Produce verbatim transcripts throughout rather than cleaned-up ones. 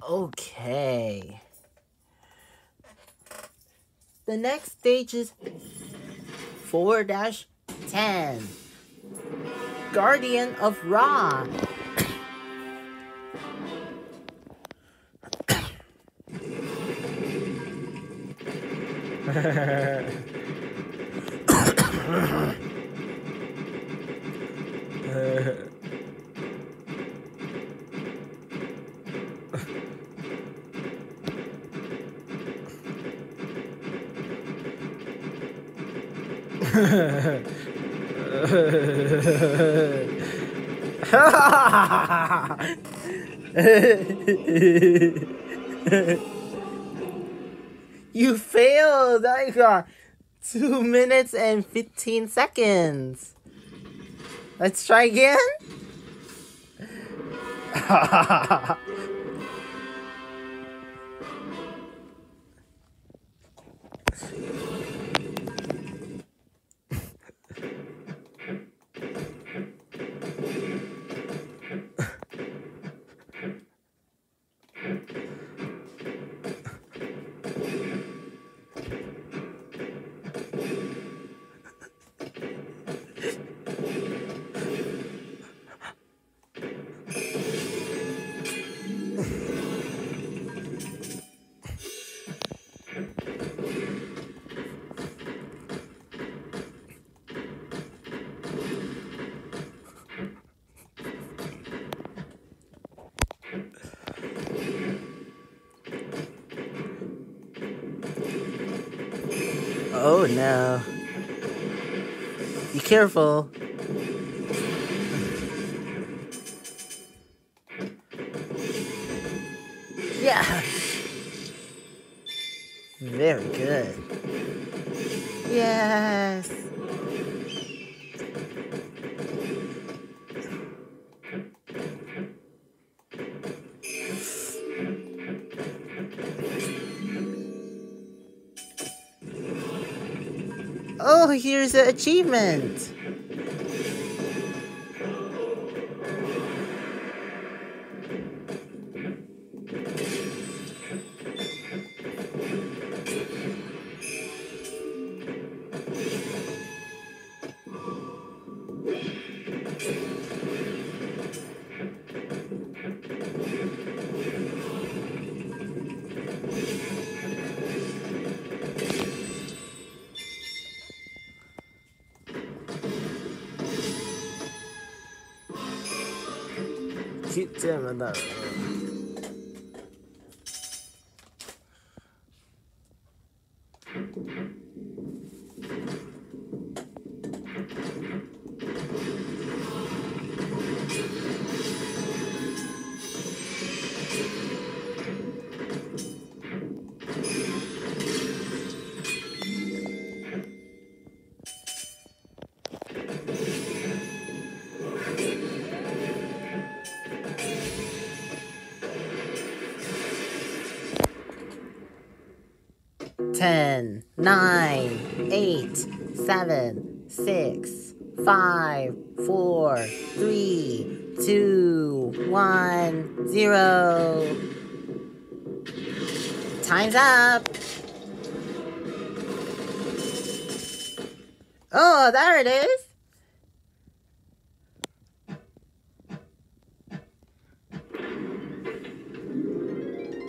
Okay. The next stage is four dash ten. Guardian of Ra. You failed! I got two minutes and fifteen seconds. Let's try again. Oh no. Be careful. Yeah. Very good. Yes. Oh, here's the achievement. Keep doing that. Ten, nine, eight, seven, six, five, four, three, two, one, zero. Time's up. Oh, there it is.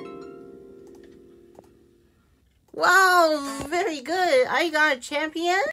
Wow, very good. I got a champion.